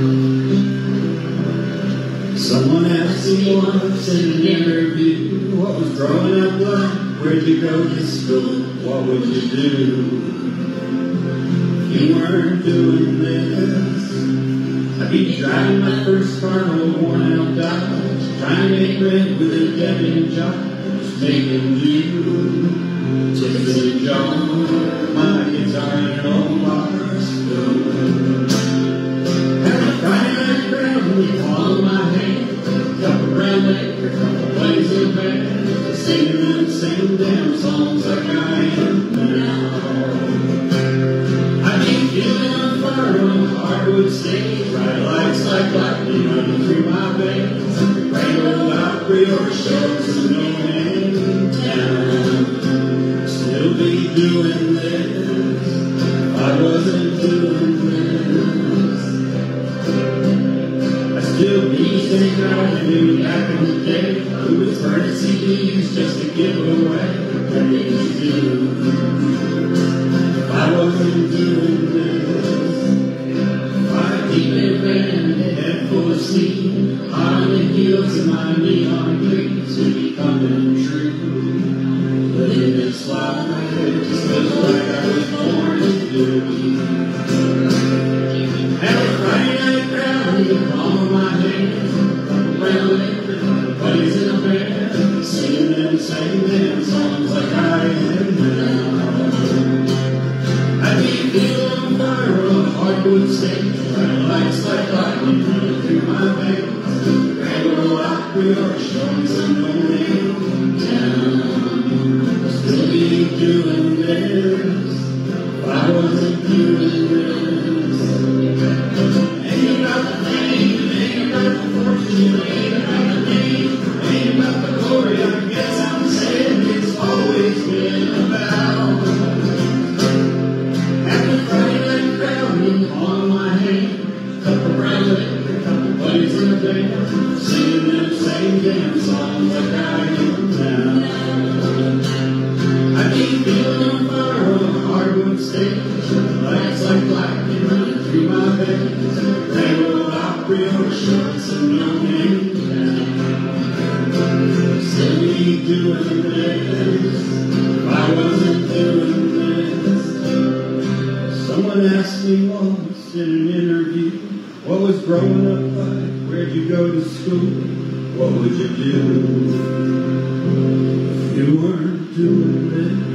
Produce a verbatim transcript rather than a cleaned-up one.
Someone asked me once in an interview, what was growing up like? Where'd you go to school? What would you do? You weren't doing this. I'd be driving my first car, an old worn out Dodge, trying to make rent with a dead-end job, just making do. Tips in a jar, my guitar in an old bar stool. Had a Friday night crowd with the palm of my hand, a couple brown liquor, a couple plays in the band, singing them same damn songs like I am now. I'd be feeling on fire on a hardwood stage, bright lights like lightning running through my veins, great old Opry or shows in no end town. Still be doing this, I wasn't doing this. I still be sitting out and doing back in the day, who was burning C Ds just to give away what they used to do. If I wasn't doing this, I'd keep it ran, head full of steam, hot on the heels of my neon dreams would be coming true. Living this life just feels like I was born to do. Had a Friday night crowd in the palm of my hand, brown liquor, buddies in a band, singing them same damn songs like I am now. I'd be feeling on fire on a hardwood stage, bright lights like lightning running through my veins, grand old Opry or showing some no-name town. Still be doing this, if I wasn't doing this. Ain't about the fame, ain't about the fortune, ain't about the name, ain't about the glory. I guess I'm saying it's always been about having a Friday night crowd with the palm of my hand, couple brown liquor, couple buddies in a band, singing them same damn songs like I am now. I'd be feeling on fire on a hardwood stage, lights like lightning running through my veins, grand old Opry or shorts and no-name town. Still be doing this, if I wasn't doing this. Someone asked me once in an interview, what was growing up like? Where'd you go to school? What would you do if you weren't doing this?